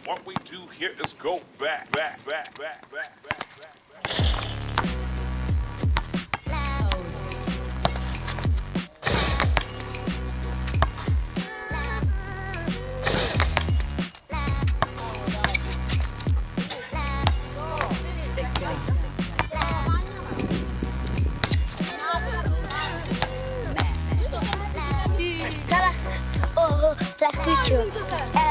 What we do here is go back, back, back, back, back, back, back, back. Salah. Oh, telah setuju.